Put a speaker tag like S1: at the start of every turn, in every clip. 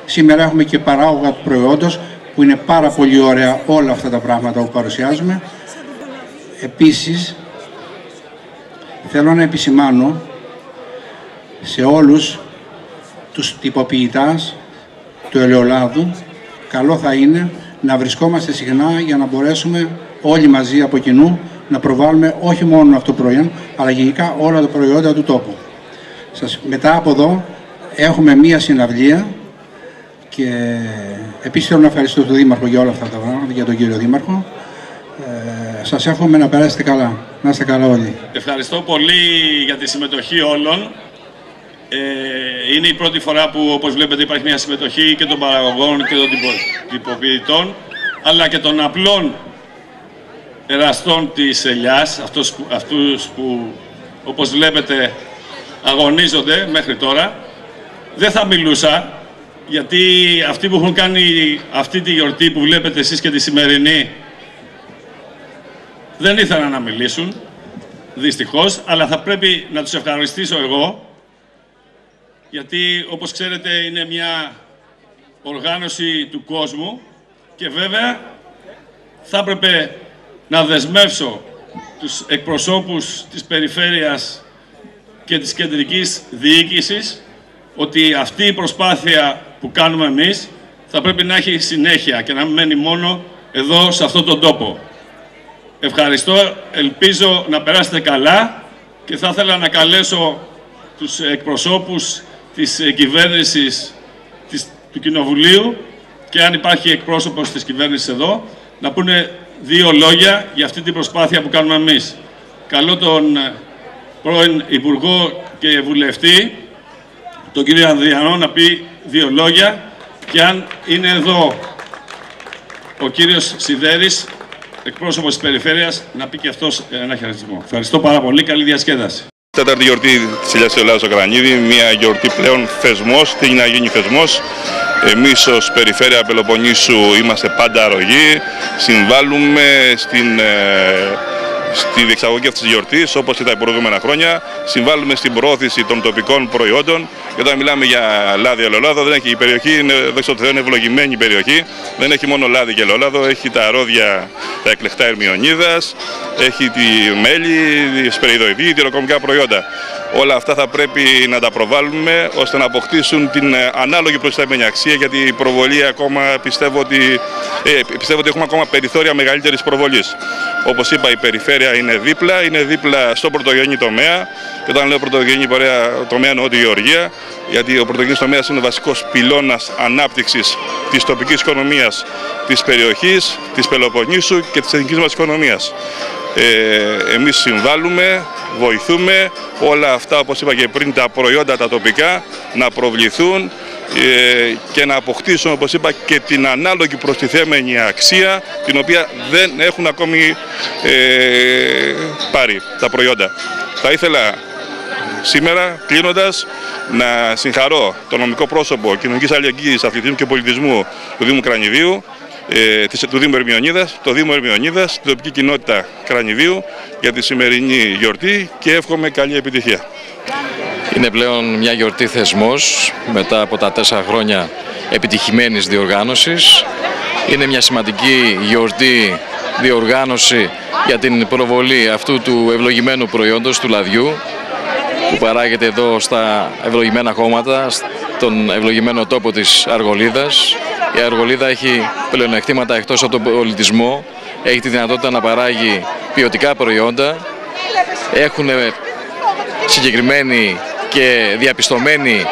S1: Σήμερα έχουμε και παράγωγα του προϊόντος, που είναι πάρα πολύ ωραία όλα αυτά τα πράγματα που παρουσιάζουμε. Επίσης, θέλω να επισημάνω σε όλους τους τυποποιητάς του ελαιολάδου, καλό θα είναι να βρισκόμαστε συχνά για να μπορέσουμε όλοι μαζί από κοινού να προβάλλουμε όχι μόνο αυτό το προϊόν, αλλά γενικά όλα τα προϊόντα του τόπου. Μετά από εδώ έχουμε μία συναυλία και επίσης θέλω να ευχαριστώ τον Δήμαρχο για όλα αυτά τα πράγματα, για τον κύριο Δήμαρχο. Σας εύχομαι να περάσετε καλά. Να είστε καλά όλοι.
S2: Ευχαριστώ πολύ για τη συμμετοχή όλων. Είναι η πρώτη φορά που, όπως βλέπετε, υπάρχει μια συμμετοχή και των παραγωγών και των τυποποιητών, αλλά και των απλών εραστών της ελιάς, αυτούς που, όπως βλέπετε, αγωνίζονται μέχρι τώρα. Δεν θα μιλούσα, γιατί αυτοί που έχουν κάνει αυτή τη γιορτή που βλέπετε εσείς και τη σημερινή δεν ήθελαν να μιλήσουν, δυστυχώς, αλλά θα πρέπει να τους ευχαριστήσω εγώ, γιατί όπως ξέρετε είναι μια οργάνωση του κόσμου και βέβαια θα έπρεπε να δεσμεύσω τους εκπροσώπους της περιφέρειας και της κεντρικής διοίκησης ότι αυτή η προσπάθεια που κάνουμε εμείς θα πρέπει να έχει συνέχεια και να μην μένει μόνο εδώ σε αυτόν τον τόπο. Ευχαριστώ, ελπίζω να περάσετε καλά και θα ήθελα να καλέσω τους εκπροσώπους της κυβέρνησης του Κοινοβουλίου και αν υπάρχει εκπρόσωπος της κυβέρνησης εδώ να πούνε δύο λόγια για αυτή την προσπάθεια που κάνουμε εμείς. Καλώ τον πρώην Υπουργό και Βουλευτή, τον κύριο Ανδριανό, να πει δύο λόγια και αν είναι εδώ ο κύριος Σιδέρης, εκπρόσωπος της Περιφέρειας, να πει και αυτός ένα χαιρετισμό. Ευχαριστώ πάρα πολύ. Καλή διασκέδαση.
S3: Τέταρτη γιορτή της ελιάς του στο Κρανίδι, μια γιορτή πλέον θεσμός, τι να γίνει θεσμός. Εμείς ως Περιφέρεια Πελοποννήσου είμαστε πάντα αρρωγοί, συμβάλλουμε στη διεξαγωγή αυτής της γιορτής, όπως και τα προηγούμενα χρόνια. Συμβάλλουμε στην προώθηση των τοπικών προϊόντων. Και όταν μιλάμε για λάδι ελαιολάδο, δεν έχει η περιοχή, δόξα τω Θεώ, είναι ευλογημένη η περιοχή. Δεν έχει μόνο λάδι και ελαιολάδο, έχει τα αρρώδια, τα εκλεκτά Ερμιονίδας, έχει τη μέλι, σπεριδοειδή, τυροκομικά προϊόντα. Όλα αυτά θα πρέπει να τα προβάλλουμε ώστε να αποκτήσουν την ανάλογη προστιθέμενη αξία, γιατί η προβολή ακόμα πιστεύω ότι έχουμε ακόμα περιθώρια μεγαλύτερης προβολής. Όπως είπα, η περιφέρεια είναι δίπλα στον πρωτογενή τομέα. Και όταν λέω πρωτογενή τομέα εννοώ τη γεωργία, γιατί ο πρωτογενής τομέας είναι ο βασικός πυλώνας ανάπτυξης της τοπικής οικονομίας της περιοχής, της Πελοποννήσου και της εθνικής μας οικονομίας. Εμείς συμβάλλουμε, βοηθούμε όλα αυτά, όπως είπα και πριν, τα προϊόντα τα τοπικά να προβληθούν και να αποκτήσουν, όπως είπα, και την ανάλογη προστιθέμενη αξία, την οποία δεν έχουν ακόμη πάρει τα προϊόντα. Θα ήθελα σήμερα, κλείνοντας, να συγχαρώ το νομικό πρόσωπο Κοινωνικής Αλληλεγγύης, Αθλητισμού και Πολιτισμού του Δήμου Κρανιδίου, του Δήμου Ερμιονίδας, το Δήμο Ερμιονίδας, την τοπική κοινότητα Κρανιδίου για τη σημερινή γιορτή και εύχομαι καλή επιτυχία.
S4: Είναι πλέον μια γιορτή θεσμός μετά από τα 4 χρόνια επιτυχημένης διοργάνωσης. Είναι μια σημαντική γιορτή διοργάνωση για την προβολή αυτού του ευλογημένου προϊόντος, του λαδιού, που παράγεται εδώ στα ευλογημένα χώματα, στον ευλογημένο τόπο της Αργολίδας. Η Αργολίδα έχει πλεονεκτήματα εκτός από τον πολιτισμό, έχει τη δυνατότητα να παράγει ποιοτικά προϊόντα, έχουν συγκεκριμένη και διαπιστωμένη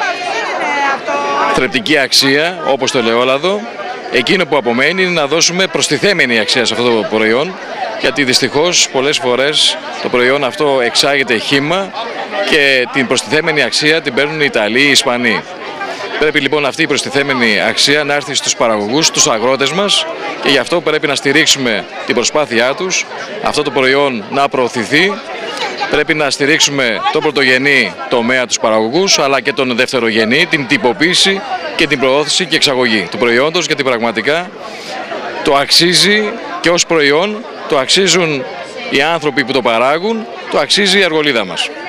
S4: θρεπτική αξία, όπως το ελαιόλαδο. Εκείνο που απομένει είναι να δώσουμε προστιθέμενη αξία σε αυτό το προϊόν, γιατί δυστυχώς πολλές φορές το προϊόν αυτό εξάγεται χύμα και την προστιθέμενη αξία την παίρνουν οι Ιταλοί, οι Ισπανοί. Πρέπει λοιπόν αυτή η προστιθέμενη αξία να έρθει στους παραγωγούς, στους αγρότες μας, και γι' αυτό πρέπει να στηρίξουμε την προσπάθειά τους, αυτό το προϊόν να προωθηθεί. Πρέπει να στηρίξουμε τον πρωτογενή τομέα, τους παραγωγούς, αλλά και τον δευτερογενή, την τυποποίηση και την προώθηση και εξαγωγή του προϊόντος, γιατί πραγματικά το αξίζει και ως προϊόν, το αξίζουν οι άνθρωποι που το παράγουν, το αξίζει η Αργολίδα μας.